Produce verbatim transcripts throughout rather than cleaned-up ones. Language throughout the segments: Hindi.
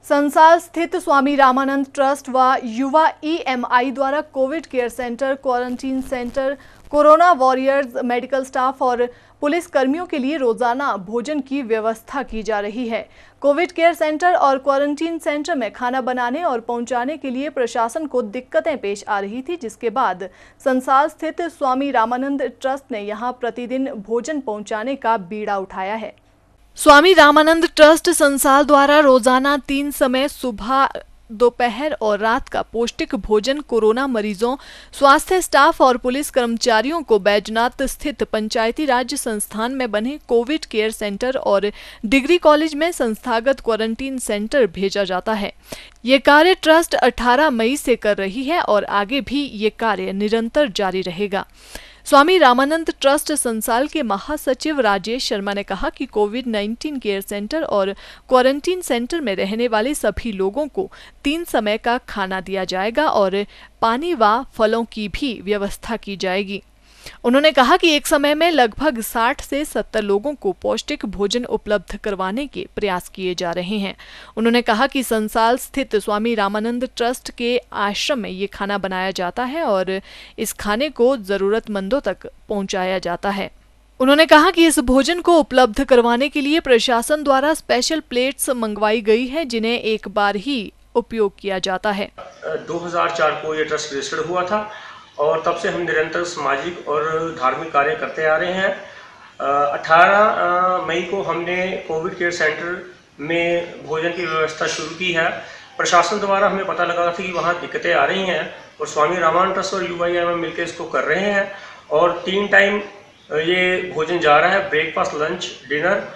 संसार स्थित स्वामी रामानंद ट्रस्ट व युवा ईएमआई द्वारा Covid care centre, quarantine centre, corona warriors, medical staff और पुलिस कर्मियों के लिए रोजाना भोजन की व्यवस्था की जा रही है। कोविड केयर सेंटर और क्वारंटीन सेंटर में खाना बनाने और पहुंचाने के लिए प्रशासन को दिक्कतें पेश आ रही थी, जिसके बाद संसार स्थित स्वामी रामानंद ट्रस्ट ने यहां प्रतिदिन भोजन पहुंचाने का बीड़ा उठाया है। स्वामी रामानंद ट्रस्ट संसार द्वारा रोजाना तीन समय सुबह, दोपहर और रात का पौष्टिक भोजन कोरोना मरीजों, स्वास्थ्य स्टाफ और पुलिस कर्मचारियों को बैजनाथ स्थित पंचायती राज संस्थान में बने कोविड केयर सेंटर और डिग्री कॉलेज में संस्थागत क्वारंटीन सेंटर भेजा जाता है। ये कार्य ट्रस्ट अठारह मई से कर रही है और आगे भी ये कार्य निरंतर जारी रहेगा। स्वामी रामानंद ट्रस्ट संसार के महासचिव राजेश शर्मा ने कहा कि कोविड नाइन्टीन केयर सेंटर और क्वारंटीन सेंटर में रहने वाले सभी लोगों को तीन समय का खाना दिया जाएगा और पानी व फलों की भी व्यवस्था की जाएगी। उन्होंने कहा कि एक समय में लगभग साठ से सत्तर लोगों को पौष्टिक भोजन उपलब्ध करवाने के प्रयास किए जा रहे हैं। उन्होंने कहा कि संसार स्थित स्वामी रामानंद ट्रस्ट के आश्रम में ये खाना बनाया जाता है और इस खाने को जरूरतमंदों तक पहुंचाया जाता है। उन्होंने कहा कि इस भोजन को उपलब्ध करवाने के लिए प्रशासन द्वारा स्पेशल प्लेट्स मंगवाई गई है, जिन्हें एक बार ही उपयोग किया जाता है। दो हज़ार चार को ये ट्रस्ट रजिस्टर्ड हुआ था और तब से हम निरंतर सामाजिक और धार्मिक कार्य करते आ रहे हैं। अठारह मई को हमने कोविड केयर सेंटर में भोजन की व्यवस्था शुरू की है। प्रशासन द्वारा हमें पता लगा था कि वहाँ दिक्कतें आ रही हैं और स्वामी रामानंद ट्रस्ट और युवा ईएमआई मिलकर इसको कर रहे हैं और तीन टाइम ये भोजन जा रहा है, ब्रेकफास्ट, लंच, डिनर।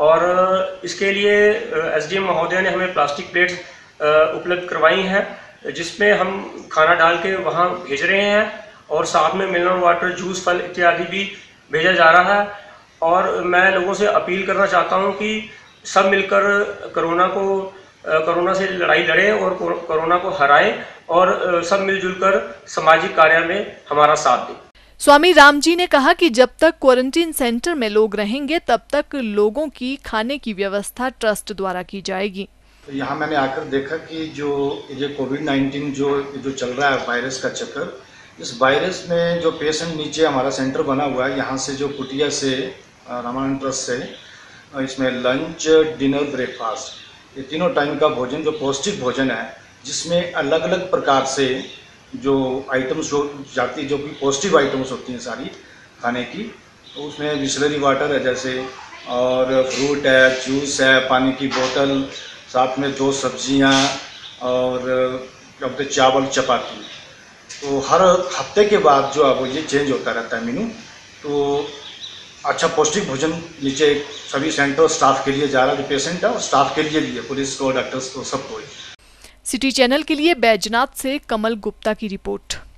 और इसके लिए एसडीएम महोदय ने हमें प्लास्टिक प्लेट्स उपलब्ध करवाई हैं, जिसमें हम खाना डाल के वहाँ भेज रहे हैं और साथ में मिनरल वाटर, जूस, फल इत्यादि भी भेजा जा रहा है। और मैं लोगों से अपील करना चाहता हूँ कि सब मिलकर कोरोना को कोरोना से लड़ाई लड़ें और कोरोना को हराएं और सब मिलजुल कर सामाजिक कार्य में हमारा साथ दें। स्वामी राम जी ने कहा कि जब तक क्वारंटीन सेंटर में लोग रहेंगे तब तक लोगों की खाने की व्यवस्था ट्रस्ट द्वारा की जाएगी। तो यहाँ मैंने आकर देखा कि जो ये कोविड नाइन्टीन जो जो चल रहा है वायरस का चक्कर, इस वायरस में जो पेशेंट नीचे हमारा सेंटर बना हुआ है, यहाँ से जो कुटिया से रामानंद ट्रस्ट से इसमें लंच, डिनर, ब्रेकफास्ट, ये तीनों टाइम का भोजन जो पौष्टिक भोजन है, जिसमें अलग अलग प्रकार से जो आइटम्स जो जाती जो भी पौष्टिक आइटम्स होती हैं सारी खाने की, तो उसमें बिस्लरी वाटर है जैसे, और फ्रूट है, जूस है, पानी की बोतल, साथ में दो सब्जियां और क्या चावल, चपाती। तो हर हफ्ते के बाद जो है वो ये चेंज होता रहता है मेनू। तो अच्छा पौष्टिक भोजन नीचे सभी सेंटर स्टाफ के लिए जा रहा है, जो पेशेंट है और स्टाफ के लिए भी है, पुलिस को, डॉक्टर्स को, सबको। सिटी चैनल के लिए बैजनाथ से कमल गुप्ता की रिपोर्ट।